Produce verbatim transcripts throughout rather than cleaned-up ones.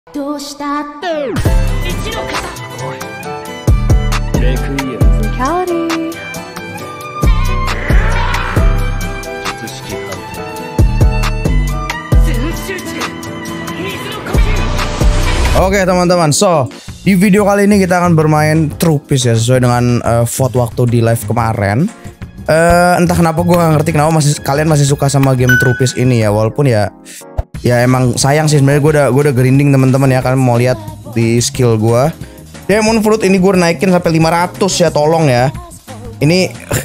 どうしたって一の型レクイエム Physicality 術式判全集中水の呼吸 Oke teman-teman, so di video kali ini kita akan bermain Trupis ya, sesuai dengan uh, vote waktu di live kemarin. uh, Entah kenapa gue gak ngerti kenapa masih kalian masih suka sama game Trupis ini ya. Walaupun ya ya emang sayang sih sebenarnya, gue udah gue udah grinding teman-teman ya. Kalian mau lihat di skill gue Demon Fruit ini gue naikin sampai lima ratus ya, tolong ya. Ini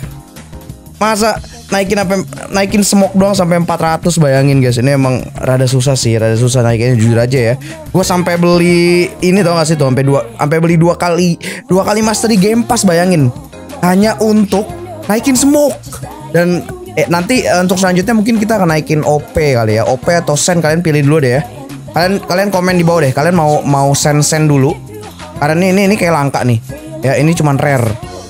masa naikin sampai naikin smoke doang sampai empat ratus, bayangin guys. Ini emang rada susah sih, rada susah naikinnya, jujur aja ya. Gue sampai beli ini, tau gak sih tuh, sampai dua sampai beli dua kali dua kali mastery Game Pass, bayangin. Hanya untuk naikin smoke. Dan eh, nanti eh, untuk selanjutnya mungkin kita akan naikin O P kali ya. O P atau Sen, kalian pilih dulu deh ya. Kalian kalian komen di bawah deh, kalian mau mau Sen Sen dulu. Karena ini ini, ini kayak langka nih. Ya ini cuman rare.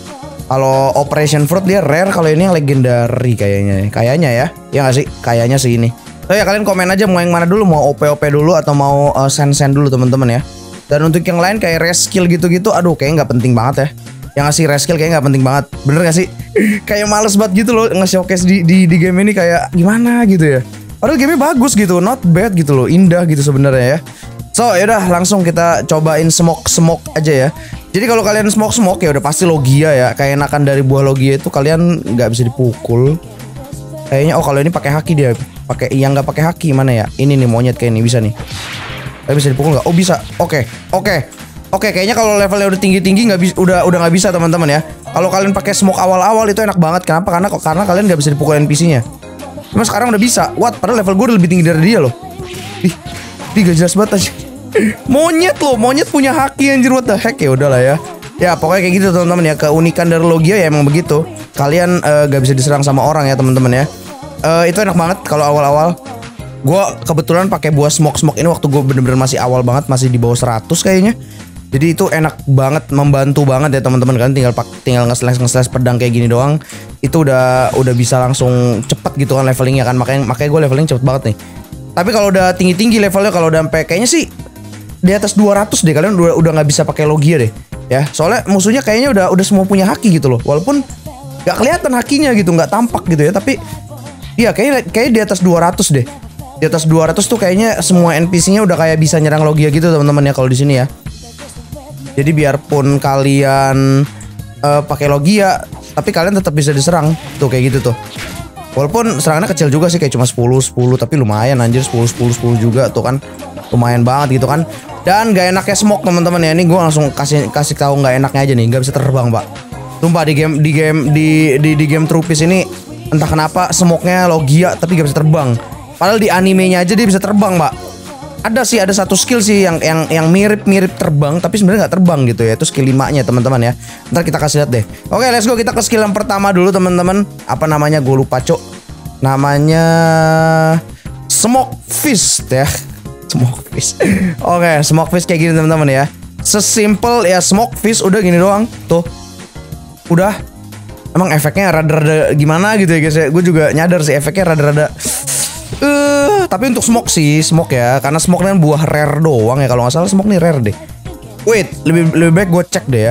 Kalau Operation Fruit dia rare, kalau ini yang legendary kayaknya. Kayaknya ya. Ya nggak sih? Kayaknya sih ini. So ya kalian komen aja mau yang mana dulu, mau O P O P dulu atau mau uh, Sen Sen dulu teman-teman ya. Dan untuk yang lain kayak rare skill gitu-gitu, aduh kayaknya nggak penting banget ya. Yang ngasih rare skill kayaknya nggak penting banget. Bener gak sih? Kayak males banget gitu loh nge-showcase di, di di game ini, kayak gimana gitu ya. Padahal gamenya bagus gitu, not bad gitu loh, indah gitu sebenarnya ya. So yaudah langsung kita cobain smoke-smoke aja ya. Jadi kalau kalian smoke-smoke ya udah pasti Logia ya. Kayak enakan dari buah Logia itu kalian nggak bisa dipukul. Kayaknya oh kalau ini pakai haki dia. Pakai yang nggak pakai haki mana ya? Ini nih monyet kayak ini bisa nih. Tapi bisa dipukul nggak? Oh bisa. Oke, oke. Oke, kayaknya kalau levelnya udah tinggi-tinggi nggak bisa, udah udah nggak bisa teman-teman ya. Kalau kalian pakai smoke awal-awal itu enak banget. Kenapa? Karena karena kalian nggak bisa dipukul N P C-nya. Cuma sekarang udah bisa. What? Padahal level gue udah lebih tinggi dari dia loh. Ih, ih gak jelas banget aja. Monyet loh, monyet punya haki anjir, what the heck. Ya udahlah ya. Ya pokoknya kayak gitu teman-teman ya. Keunikan dari Logia ya emang begitu. Kalian uh, gak bisa diserang sama orang ya teman-teman ya. Uh, itu enak banget kalau awal-awal. Gue kebetulan pakai buah smoke-smoke ini waktu gue bener-bener masih awal banget, masih di bawah seratus kayaknya. Jadi itu enak banget, membantu banget ya teman-teman. Kalian tinggal pak, tinggal nge-slash nge-slash pedang kayak gini doang. Itu udah udah bisa langsung cepet gitu kan levelingnya kan. Makanya makanya gue leveling cepet banget nih. Tapi kalau udah tinggi-tinggi levelnya, kalau udah sampai kayaknya sih di atas dua ratus deh, kalian udah udah nggak bisa pakai Logia deh. Ya, soalnya musuhnya kayaknya udah udah semua punya haki gitu loh. Walaupun nggak kelihatan hakinya gitu, nggak tampak gitu ya. Tapi iya kayaknya kayaknya di atas dua ratus deh. Di atas dua ratus tuh kayaknya semua N P C-nya udah kayak bisa nyerang Logia gitu teman-teman ya kalau di sini ya. Jadi biarpun kalian uh, pakai Logia, tapi kalian tetap bisa diserang. Tuh kayak gitu tuh. Walaupun serangannya kecil juga sih, kayak cuma sepuluh sepuluh, tapi lumayan anjir, sepuluh sepuluh sepuluh juga tuh kan. Lumayan banget gitu kan. Dan gak enaknya smoke teman-teman ya. Ini gue langsung kasih kasih tahu gak enaknya aja nih, gak bisa terbang, Pak. Sumpah di game di game di di, di game Trupis ini entah kenapa smoke-nya Logia tapi gak bisa terbang. Padahal di animenya aja dia bisa terbang, Pak. Ada sih, ada satu skill sih yang yang yang mirip-mirip terbang tapi sebenarnya nggak terbang gitu ya. Itu skill lima-nya teman-teman ya. Ntar kita kasih lihat deh. Oke, let's go, kita ke skill yang pertama dulu teman-teman. Apa namanya? Gue lupa, Cok. Namanya Smoke Fist ya. Smoke Fist. Oke, Smoke Fist kayak gini teman-teman ya. Sesimpel ya Smoke Fist, udah gini doang. Tuh. Udah. Emang efeknya rada-rada gimana gitu ya guys ya. Gue juga nyadar sih efeknya rada-rada Eh, uh, tapi untuk smoke sih, smoke ya, karena smoke kan buah rare doang ya kalau nggak salah. Smoke nih rare deh. Wait, lebih lebih baik gue cek deh ya.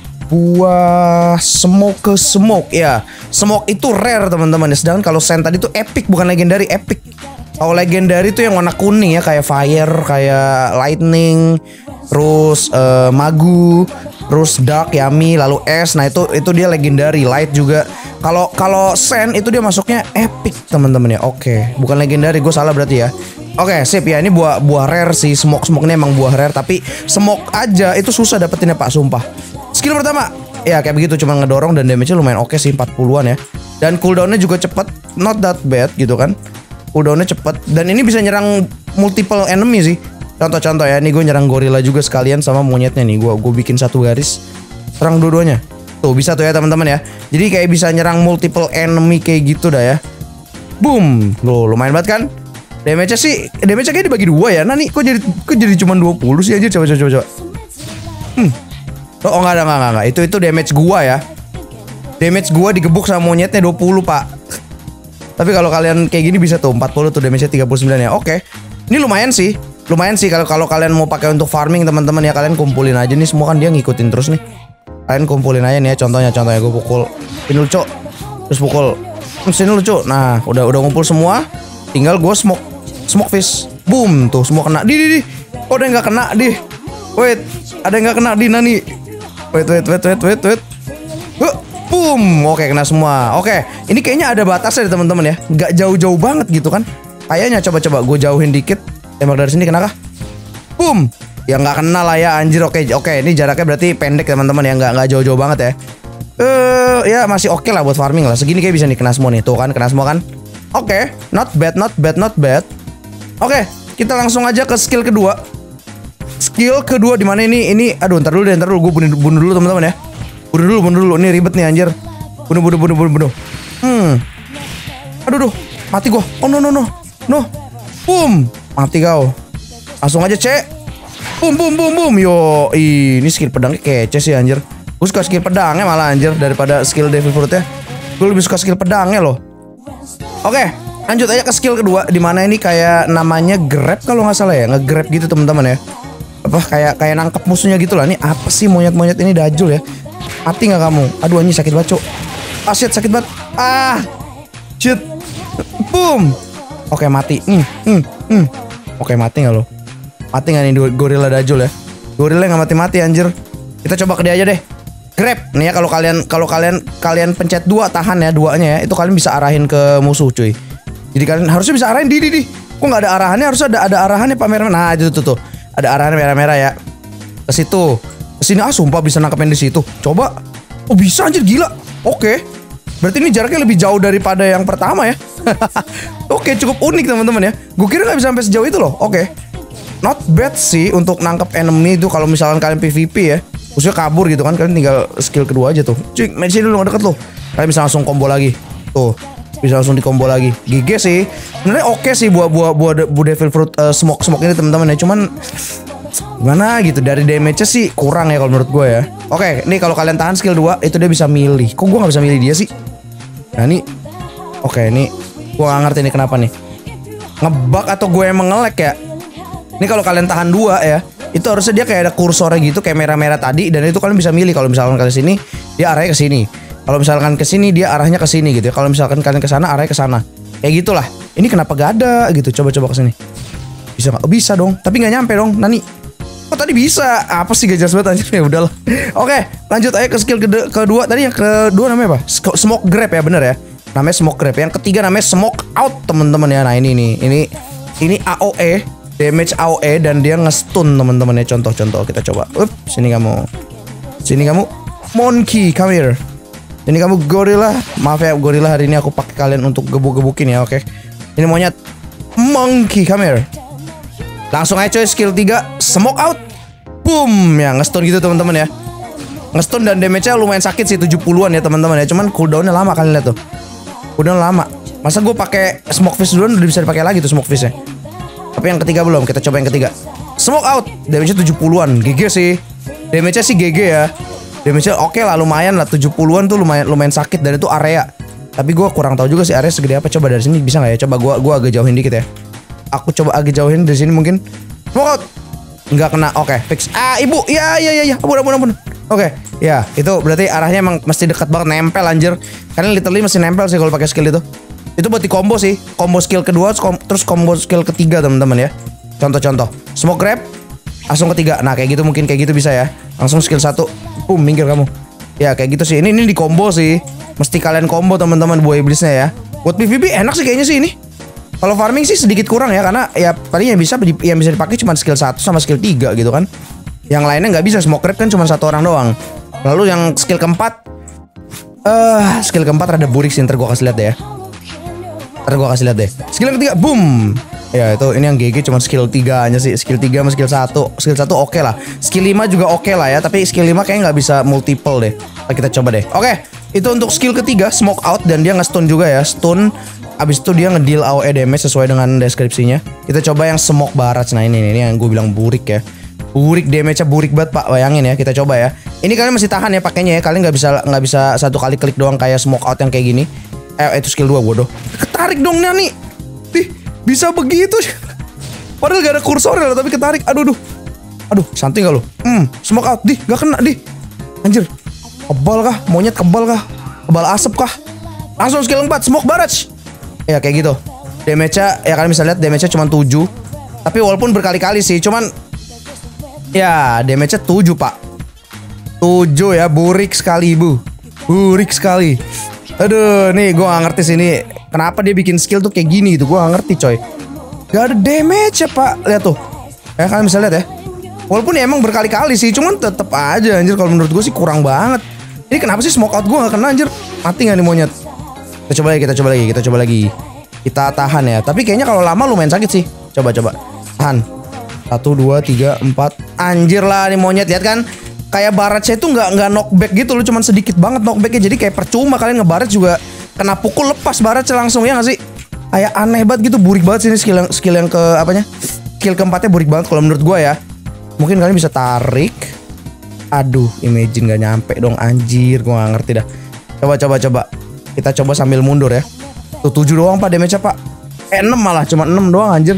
Buah smoke ke smoke ya. Smoke itu rare teman-teman ya. Sedangkan kalau Sen tadi tuh epic, bukan legendary, epic. Kalau legendary tuh yang warna kuning ya, kayak fire, kayak lightning, terus uh, magu, terus dark, yummy, lalu es. Nah itu itu dia legendary. Light juga. Kalau kalau Sen itu dia masuknya epic teman-teman ya. Oke, bukan legendary, gue salah berarti ya. Oke, sip ya. Ini buah buah rare sih. Smoke smoke ini emang buah rare, tapi smoke aja itu susah dapetinnya Pak, sumpah. Skill pertama ya kayak begitu, cuma ngedorong dan damage-nya lumayan oke sih, empat puluhan ya. Dan cooldown-nya juga cepet, not that bad gitu kan. Cooldown-nya cepet dan ini bisa nyerang multiple enemy sih. Contoh-contoh ya, nih gue nyerang gorila juga sekalian sama monyetnya nih. Gue gue bikin satu garis serang dua-duanya. Tuh bisa tuh ya teman-teman ya. Jadi kayak bisa nyerang multiple enemy kayak gitu dah ya. Boom. Loh lumayan banget kan. Damage-nya sih, damage-nya kayak dibagi dua ya. Nah nih kok jadi kok jadi cuma dua puluh sih aja. Coba coba coba. Hmm. Oh enggak ada enggak, enggak enggak. Itu itu damage gua ya. Damage gua digebuk sama monyetnya dua puluh, Pak. Tapi kalau kalian kayak gini bisa tuh empat puluh tuh, damage-nya tiga puluh sembilan ya. Oke. Ini lumayan sih. lumayan sih kalau kalau kalian mau pakai untuk farming teman-teman ya, kalian kumpulin aja nih semua kan dia ngikutin terus nih. Kalian kumpulin aja nih ya, contohnya contohnya gue pukul ini lucu, terus pukul sini lucu. Nah udah udah ngumpul semua, tinggal gue smoke smoke fish, boom tuh semua kena. Di di di, oh udah nggak kena di, wait ada yang nggak kena di Nani, wait wait wait wait wait wait, huh, boom, oke kena semua. Oke ini kayaknya ada batasnya teman-teman ya, nggak jauh-jauh banget gitu kan? Kayaknya coba-coba gue jauhin dikit, tembak dari sini kena kah? Boom. Ya nggak kena lah ya anjir. Oke oke ini jaraknya berarti pendek teman-teman ya, nggak nggak jauh-jauh banget ya. Eh uh, ya masih oke lah buat farming lah. Segini kayak bisa nih kena semua nih. Tuh kan kena semua kan. Oke, not bad, not bad, not bad. Oke, kita langsung aja ke skill kedua. Skill kedua di mana ini? Ini aduh ntar dulu deh, ntar dulu gue bunuh, bunuh dulu teman-teman ya. Bunuh dulu, bunuh dulu. Ini ribet nih anjir. Bunuh bunuh bunuh bunuh bunuh. Hmm. Aduh duh, mati gua. Oh no no no. No. Boom, mati kau. Langsung aja cek. Boom boom boom boom. Yo, ini skill pedangnya kece sih anjir. Gue suka skill pedangnya malah anjir daripada skill devil fruitnya. Gue lebih suka skill pedangnya loh. Oke, lanjut aja ke skill kedua di mana ini kayak namanya grab kalau nggak salah ya, nge-grab gitu teman-teman ya. Apa kayak kayak nangkep musuhnya gitu lah. Nih apa sih monyet-monyet ini dajul ya? Mati nggak kamu? Aduh anjir sakit banget, Cuk. Ah shit, sakit banget. Ah. Shit. Boom. Oke, mati. Hmm, hmm, hmm. Oke, mati nggak lo? Mati nggak nih gorila dajul ya? Gorila nggak mati-mati anjir. Kita coba ke dia aja deh. Grab nih ya, kalau kalian kalau kalian kalian pencet dua tahan ya duanya ya, itu kalian bisa arahin ke musuh cuy. Jadi kalian harusnya bisa arahin di di di. Kok nggak ada arahannya? Harusnya ada ada arahannya Pak merah. Nah itu tuh tuh ada arahannya merah-merah ya. Ke situ, ke sini ah sumpah bisa nangkepin di situ. Coba. Oh bisa anjir gila. Oke. Berarti ini jaraknya lebih jauh daripada yang pertama ya. Oke cukup unik teman-teman ya. Gue kira nggak bisa sampai sejauh itu loh. Oke. Not bad sih untuk nangkep enemy itu kalau misalkan kalian P V P ya. Khususnya kabur gitu kan, kalian tinggal skill kedua aja tuh. Cuy, main sini dulu gak deket loh. Kalian bisa langsung combo lagi. Tuh, bisa langsung di combo lagi. G G sih. Sebenarnya oke sih buat buat buat bu devil fruit uh, smoke smoke ini teman-teman ya. Cuman gimana gitu dari damage-nya sih kurang ya kalau menurut gue ya. Oke, nih kalau kalian tahan skill dua itu dia bisa milih. Kok gue nggak bisa milih dia sih? Nah ini, oke ini gue gak ngerti nih kenapa nih. Ngebug atau gue emang nge-lag ya? Ini kalau kalian tahan dua ya. Itu harusnya dia kayak ada kursornya gitu kayak merah-merah tadi, dan itu kalian bisa milih kalau misalkan ke sini dia arahnya ke sini. Kalau misalkan ke sini dia arahnya ke sini gitu ya. Kalau misalkan kalian ke sana arahnya ke sana. Kayak gitulah. Ini kenapa gak ada gitu? Coba-coba ke sini. Bisa nggak? Oh, bisa dong. Tapi nggak nyampe dong. Nani. Oh tadi bisa. Apa sih gak jelas banget anjir. Ya udahlah. Oke, lanjut aja ke skill kedua, kedua. Tadi yang kedua namanya apa? Smoke grab ya, bener ya. Namanya smoke grab. Yang ketiga namanya smoke out teman-teman ya. Nah ini nih. Ini ini A O E. Damage A O E dan dia nge-stun teman-teman ya. Contoh-contoh kita coba. Up, sini kamu. Sini kamu. Monkey, come here. Ini kamu gorila. Maaf ya gorila, hari ini aku pakai kalian untuk gebuk-gebukin ya, oke. Ini monyet. Monkey, come here. Langsung aja coy skill tiga, smoke out. Boom, ya nge-stun gitu teman-teman ya. Nge-stun dan damage-nya lumayan sakit sih, tujuh puluhan ya teman-teman ya. Cuman cooldown-nya lama kalian lihat tuh. Cooldown lama. Masa gue pakai smoke fish duluan udah bisa dipakai lagi tuh smoke fish-nya. Tapi yang ketiga belum, kita coba yang ketiga. Smoke out, damage-nya tujuh puluhan. G G sih. Damage-nya sih G G ya. Damage-nya oke okay lah, lumayan lah. tujuh puluhan tuh lumayan lumayan sakit dan itu area. Tapi gue kurang tahu juga sih area segede apa. Coba dari sini bisa nggak ya? Coba gue gua agak jauhin dikit ya. Aku coba agak jauhin dari sini mungkin. Smoke out. Nggak kena. Oke, okay, fix. Ah, ibu. Ya, ya, ya, ya. Ampun, ampun, ampun. Oke, okay. Ya, itu berarti arahnya emang mesti dekat banget, nempel anjir. Karena literally mesti nempel sih kalau pakai skill itu. Itu buat di combo sih, combo skill kedua terus combo skill ketiga teman-teman ya. Contoh-contoh, smoke grab, langsung ketiga. Nah kayak gitu mungkin kayak gitu bisa ya. Langsung skill satu, boom minggir kamu. Ya kayak gitu sih. Ini ini di combo sih. Mesti kalian combo teman-teman buah iblisnya ya. Buat P V P enak sih kayaknya sih ini. Kalau farming sih sedikit kurang ya, karena ya paling yang bisa yang bisa dipakai cuma skill satu sama skill tiga gitu kan. Yang lainnya nggak bisa, smoke grab kan cuma satu orang doang. Lalu yang skill keempat, eh uh, skill keempat rada burik sih, ntar gue kasih lihat deh ya. Ntar gue kasih lihat deh. Skill yang ketiga, boom. Ya itu ini yang G G cuma skill tiga aja sih. Skill tiga sama skill satu. Skill satu oke okay lah. Skill lima juga oke okay lah ya. Tapi skill lima kayaknya nggak bisa multiple deh. Nah, kita coba deh. Oke, okay, itu untuk skill ketiga, smoke out, dan dia nge-stun juga ya. Stun. Abis itu dia ngedeal A O E damage sesuai dengan deskripsinya. Kita coba yang smoke barat. Nah ini, ini yang gue bilang burik ya. Burik, damage-nya burik banget pak. Bayangin ya, kita coba ya. Ini kalian masih tahan ya pakainya ya. Kalian nggak bisa nggak bisa satu kali klik doang kayak smoke out yang kayak gini. Eh itu skill dua bodoh. Ketarik dong Nani. Ih, bisa begitu. Padahal gak ada kursor loh, tapi ketarik. Aduh, aduh. Aduh, santai gak lo? Hmm, smoke out. Di, gak kena, di. Anjir. Kebal kah? Monyet kebal kah? Kebal asap kah? Langsung skill empat, smoke barrage. Ya kayak gitu. Damage-nya, ya kalian bisa lihat damage-nya cuma tujuh. Tapi walaupun berkali-kali sih, cuman ya damage-nya tujuh, Pak. tujuh ya, burik sekali, Bu. Burik sekali. Aduh, nih gue gak ngerti sini. Kenapa dia bikin skill tuh kayak gini gitu. Gue gak ngerti, coy. Gak ada damage ya, Pak. Lihat tuh. Ya kalian bisa lihat ya. Walaupun ya emang berkali-kali sih, cuman tetep aja anjir, kalau menurut gue sih kurang banget. Ini kenapa sih smoke out gue gak kena anjir? Mati gak nih monyet? Kita coba lagi, kita coba lagi, kita coba lagi. Kita tahan ya. Tapi kayaknya kalau lama lumayan sakit sih. Coba coba. Tahan. Satu, dua, tiga, empat. Anjir lah nih monyet, lihat kan? Kayak baratnya itu nggak nggak knockback gitu loh, cuman sedikit banget knockbacknya. Jadi kayak percuma kalian ngebarat juga, kena pukul lepas baratnya langsung, ya nggak sih? Kayak aneh banget gitu, burik banget sih ini skill yang skill yang ke apanya? Skill keempatnya burik banget kalau menurut gue ya. Mungkin kalian bisa tarik. Aduh, imagine gak nyampe dong anjir, gue gak ngerti dah. Coba coba coba. Kita coba sambil mundur ya. Tuh tujuh doang Pak damage-nya Pak. Eh enam malah, cuma enam doang anjir.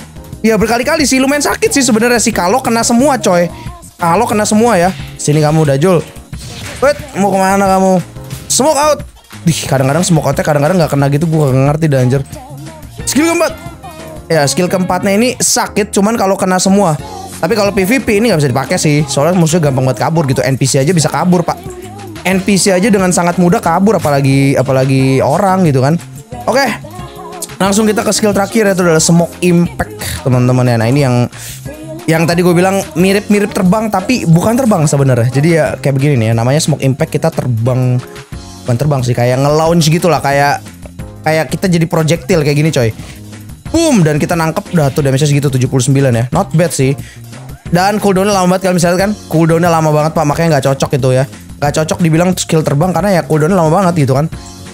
Ya berkali-kali sih, lumayan sakit sih sebenarnya sih kalau kena semua coy. Kalau kena semua ya. Sini kamu Dajul. Wait, mau kemana kamu? Smoke out. Dih, kadang-kadang smoke outnya kadang-kadang gak kena gitu, gue gak ngerti dah anjir. Skill keempat. Ya skill keempatnya ini sakit cuman kalau kena semua. Tapi kalau P V P ini nggak bisa dipakai sih, soalnya musuhnya gampang banget kabur gitu. N P C aja bisa kabur Pak. N P C aja dengan sangat mudah kabur, apalagi apalagi orang gitu kan. Oke, langsung kita ke skill terakhir, yaitu adalah smoke impact teman-teman ya. Nah ini yang yang tadi gue bilang mirip-mirip terbang tapi bukan terbang sebenarnya. Jadi ya kayak begini nih ya, namanya smoke impact, kita terbang, bukan terbang sih, kayak nge-launch gitu lah, kayak kayak kita jadi projectile kayak gini coy. Boom, dan kita nangkep dah tuh damage-nya segitu tujuh puluh sembilan ya. Not bad sih. Dan cooldownnya lama banget, kalian bisa lihat kan. Cooldownnya lama banget Pak, makanya gak cocok itu ya. Gak cocok dibilang skill terbang karena ya cooldownnya lama banget gitu kan.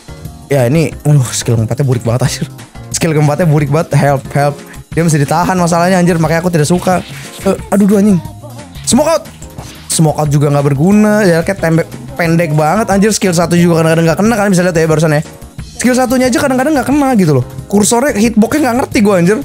Ya ini, uh, skill keempatnya burik banget anjir. Skill keempatnya burik banget, help, help. Dia mesti ditahan masalahnya anjir, makanya aku tidak suka. uh, Aduh, aduh anjing. Smoke out. Smoke out juga gak berguna. Ya kayak tembak pendek banget anjir. Skill satu juga kadang-kadang gak kena, kalian bisa lihat ya barusan ya. Skill satunya aja kadang-kadang gak kena gitu loh. Kursornya, hitboxnya gak ngerti gue anjir.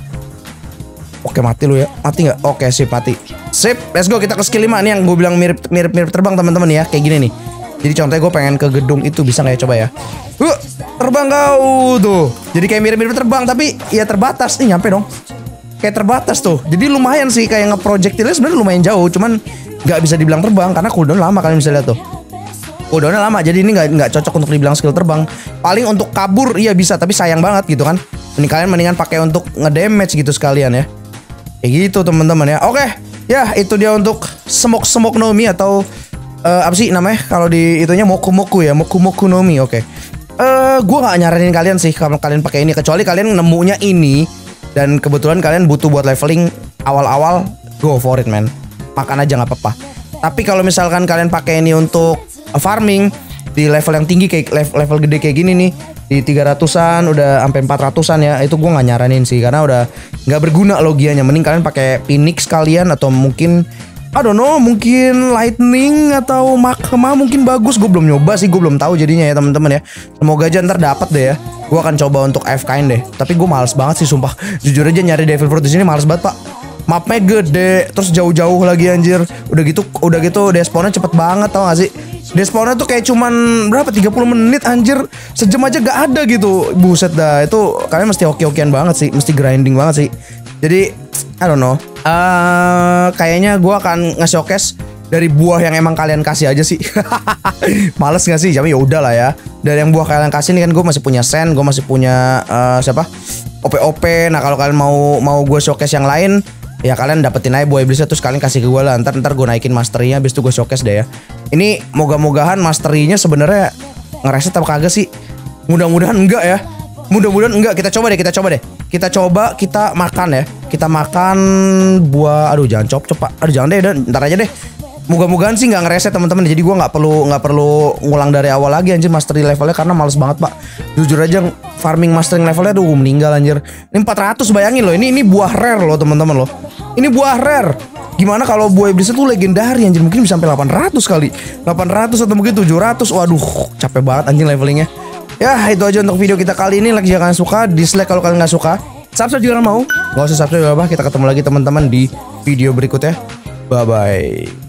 Oke mati lu ya. Mati gak? Oke sip mati. Sip, let's go, kita ke skill lima. Ini yang gue bilang mirip-mirip terbang teman-teman ya. Kayak gini nih. Jadi contohnya gue pengen ke gedung itu, bisa gak ya, coba ya. Uh, terbang kau tuh. Jadi kayak mirip-mirip terbang tapi ya terbatas. Nih nyampe dong. Kayak terbatas tuh. Jadi lumayan sih, kayak nge-projectile sebenarnya lumayan jauh. Cuman gak bisa dibilang terbang karena cooldown lama, kalian bisa lihat tuh. Cooldownnya lama, jadi ini nggak nggak cocok untuk dibilang skill terbang. Paling untuk kabur iya bisa, tapi sayang banget gitu kan. Ini kalian mendingan pakai untuk ngedamage gitu sekalian ya. Kayak gitu teman-teman ya. Oke, ya itu dia untuk Smoke Smoke no Mi atau uh, apa sih namanya kalau di itunya Moku Moku ya, Moku Moku no Mi. Oke. Uh, gue nggak nyaranin kalian sih kalau kalian pakai ini, kecuali kalian nemunya ini dan kebetulan kalian butuh buat leveling awal-awal, go for it man. Makan aja nggak apa-apa. Tapi kalau misalkan kalian pakai ini untuk farming di level yang tinggi kayak level, level gede kayak gini nih, di tiga ratusan udah sampai empat ratusan ya, itu gue nggak nyaranin sih karena udah nggak berguna logianya. Mending kalian pakai Phoenix kalian atau mungkin I don't know, mungkin Lightning atau Magma mungkin bagus. Gue belum nyoba sih, gue belum tahu jadinya ya teman-teman ya. Semoga aja ntar dapat deh ya. Gue akan coba untuk A F K-in deh. Tapi gue males banget sih sumpah. Jujur aja nyari Devil Fruit di sini males banget Pak. Mapnya gede, terus jauh-jauh lagi anjir. Udah gitu, udah gitu despawnnya cepet banget, tau gak sih? Despawnnya tuh kayak cuman berapa, tiga puluh menit anjir. Sejam aja gak ada gitu. Buset dah, itu kalian mesti oke-okean banget sih. Mesti grinding banget sih. Jadi, I don't know. uh, Kayaknya gue akan nge-showcase dari buah yang emang kalian kasih aja sih. Males gak sih? Tapi yaudah lah ya. Dari yang buah kalian kasih nih kan gue masih punya Sen, gue masih punya uh, siapa? O P O P. Nah kalau kalian mau mau gue showcase yang lain, ya kalian dapetin aja buah iblisnya, terus kalian kasih ke gue lah. Ntar ntar gue naikin masterynya, habis itu gue showcase deh ya. Ini moga-mogahan masterynya sebenarnya ngereset apa kagak sih? Mudah-mudahan enggak ya. Mudah-mudahan enggak. Kita coba deh, kita coba deh. Kita coba, kita makan ya. Kita makan buah. Aduh jangan cop-cop Pak. Aduh jangan deh, ntar aja deh. Moga-mogahan sih nggak ngereset teman-teman. Jadi gue nggak perlu nggak perlu ngulang dari awal lagi anjir mastery levelnya, karena males banget Pak. Jujur aja farming mastering levelnya tuh meninggal anjir. Ini empat ratus, bayangin loh. Ini ini buah rare loh teman-teman loh. Ini buah rare. Gimana kalau buah iblis itu legendari anjir, mungkin bisa sampai delapan ratus kali. delapan ratus atau mungkin tujuh ratus. Waduh, capek banget anjing levelingnya. Ya, itu aja untuk video kita kali ini. Like jika kalian suka, dislike kalau kalian nggak suka. Subscribe juga mau. Nggak usah subscribe juga apa. Kita ketemu lagi teman-teman di video berikutnya. Bye bye.